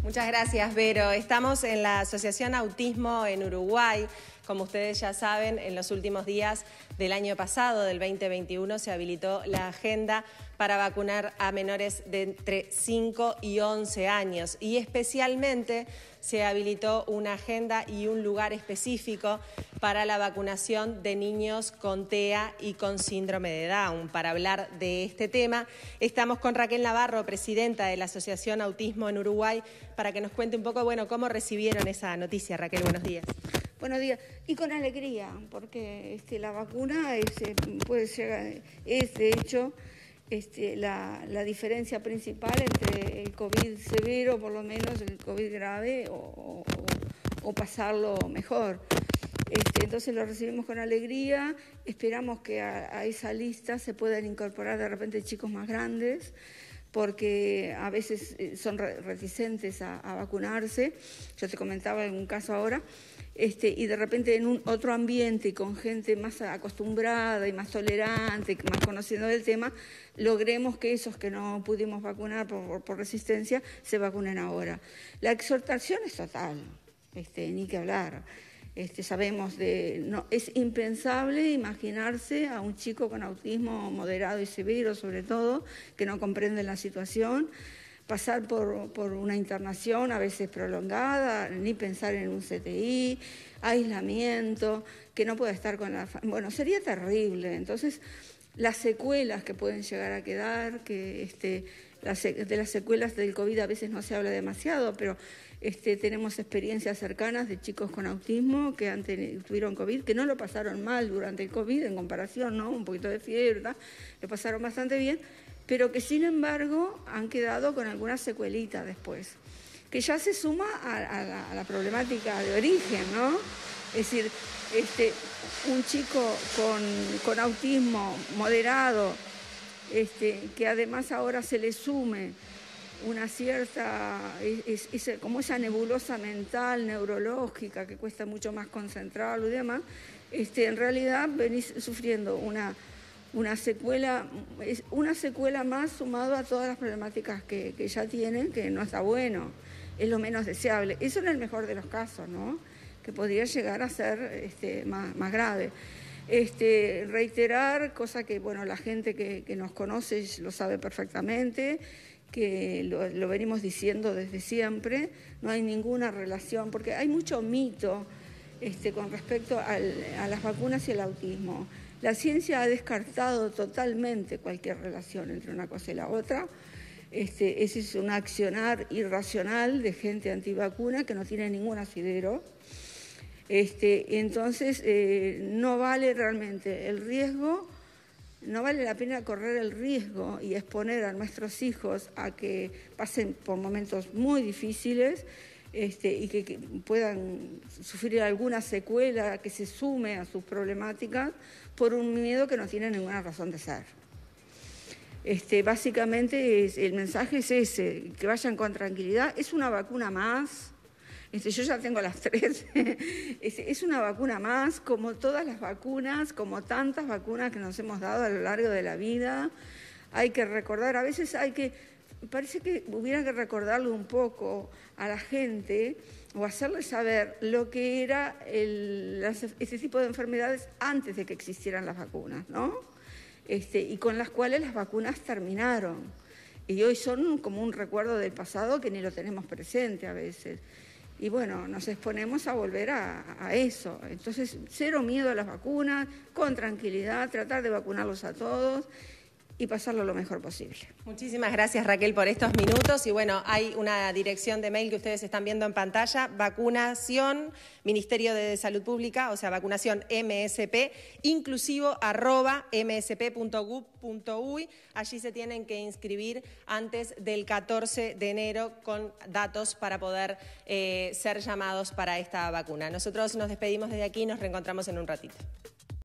Muchas gracias, Vero. Estamos en la Asociación Autismo en Uruguay. Como ustedes ya saben, en los últimos días del año pasado, del 2021, se habilitó la agenda para vacunar a menores de entre 5 y 11 años. Y especialmente se habilitó una agenda y un lugar específico para la vacunación de niños con TEA y con síndrome de Down. Para hablar de este tema, estamos con Raquel Navarro, presidenta de la Asociación Autismo en Uruguay, para que nos cuente un poco, cómo recibieron esa noticia. Raquel, buenos días. Buenos días. Y con alegría, porque la vacuna puede ser, es de hecho la diferencia principal entre el COVID severo, por lo menos el COVID grave, o pasarlo mejor. Entonces lo recibimos con alegría, esperamos que a esa lista se puedan incorporar de repente chicos más grandes, porque a veces son reticentes a vacunarse. Yo te comentaba en un caso ahora, y de repente en otro ambiente y con gente más acostumbrada y más tolerante, más conociendo del tema, logremos que esos que no pudimos vacunar por resistencia se vacunen ahora. La exhortación es total, ni que hablar. Sabemos es impensable imaginarse a un chico con autismo moderado y severo, sobre todo, que no comprende la situación, pasar por una internación a veces prolongada, ni pensar en un CTI, aislamiento, que no pueda estar con la familia. Bueno, sería terrible. Entonces, las secuelas que pueden llegar a quedar, que de las secuelas del COVID a veces no se habla demasiado, pero tenemos experiencias cercanas de chicos con autismo que tuvieron COVID, que no lo pasaron mal durante el COVID en comparación, ¿no? Un poquito de fiebre, lo pasaron bastante bien, pero que sin embargo han quedado con algunas secuelitas después, que ya se suma a la problemática de origen, ¿no? Es decir, un chico con autismo moderado, que además ahora se le sume una cierta, como esa nebulosa mental, neurológica, que cuesta mucho más concentrarlo y demás, en realidad venís sufriendo una secuela más sumado a todas las problemáticas que ya tienen, que no está bueno, es lo menos deseable. Eso en el mejor de los casos, ¿no? Que podría llegar a ser más grave. Reiterar, cosa que la gente que nos conoce lo sabe perfectamente, que lo venimos diciendo desde siempre, no hay ninguna relación, porque hay mucho mito con respecto a las vacunas y el autismo. La ciencia ha descartado totalmente cualquier relación entre una cosa y la otra. Ese es un accionar irracional de gente antivacuna que no tiene ningún asidero. Entonces, no vale realmente el riesgo, no vale la pena correr el riesgo y exponer a nuestros hijos a que pasen por momentos muy difíciles y que puedan sufrir alguna secuela que se sume a sus problemáticas por un miedo que no tiene ninguna razón de ser. Básicamente el mensaje es ese, que vayan con tranquilidad. Es una vacuna más. Yo ya tengo las 3. Es una vacuna más, como todas las vacunas, como tantas vacunas que nos hemos dado a lo largo de la vida. Hay que recordar, a veces parece que hubiera que recordarle un poco a la gente o hacerle saber lo que era ese tipo de enfermedades antes de que existieran las vacunas, ¿no? Y con las cuales las vacunas terminaron. Y hoy son como un recuerdo del pasado que ni lo tenemos presente a veces. Y nos exponemos a volver a eso. Entonces, cero miedo a las vacunas, con tranquilidad, tratar de vacunarlos a todos y pasarlo lo mejor posible. Muchísimas gracias, Raquel, por estos minutos. Y hay una dirección de mail que ustedes están viendo en pantalla, vacunación, Ministerio de Salud Pública, o sea, vacunación MSP, inclusivo @msp.gov.uy. Allí se tienen que inscribir antes del 14 de enero con datos para poder ser llamados para esta vacuna. Nosotros nos despedimos desde aquí y nos reencontramos en un ratito.